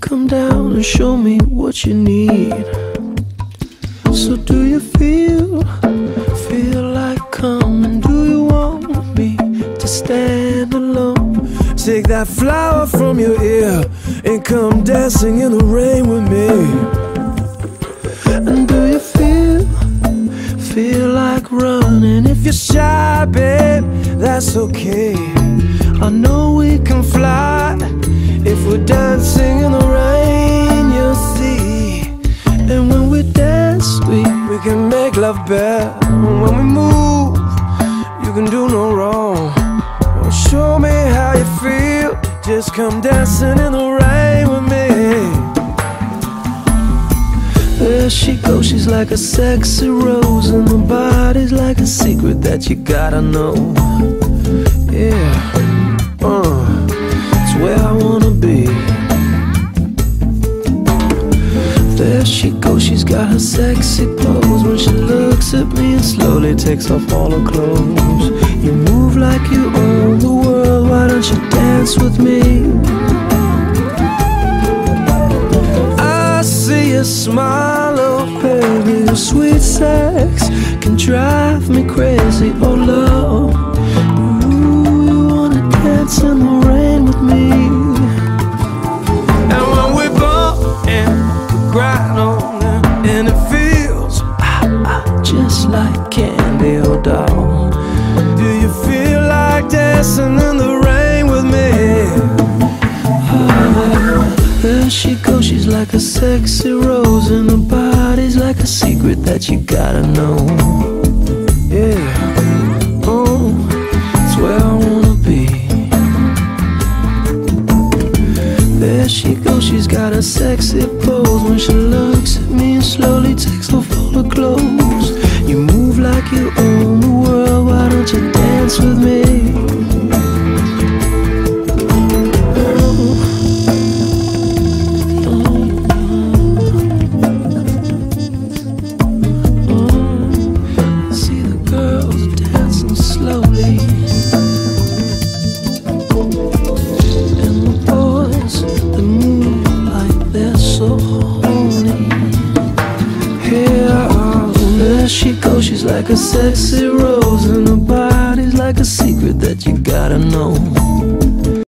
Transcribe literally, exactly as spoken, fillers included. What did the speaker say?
come down and show me what you need. So do you feel, feel like coming? Do you want me to stand alone? Take that flower from your ear and come dancing in the rain with me. And do you feel, feel like running? If you're shy, babe, that's okay. I know we can fly if we're dancing in the rain, you'll see. And when we dance, we, we can make love better. When we move, you can do no wrong. Well, show me how you feel. Just come dancing in the rain with me. There she goes, she's like a sexy rose, and her body's like a secret that you gotta know. Yeah, uh, it's where I wanna be. There she goes, she's got her sexy pose when she looks at me and slowly takes off all her clothes. You move like you own the world, why don't you dance with me? I see you smile, oh baby, your sweet sex can drive me crazy, oh love. Ooh, you wanna dance in the rain with me? And when we bump and grind on it, and it feels ah, ah, just like candy, oh doll. Do you feel like dancing in the rain with me? Oh, there she goes, she's like a sexy rose, and her body's like a secret that you gotta know. Yeah, oh, it's where I wanna be. There she goes, she's got a sexy pose when she looks at me and slowly takes off all her clothes. You move like you own the world, why don't you dance with me? She goes, she's like a sexy rose.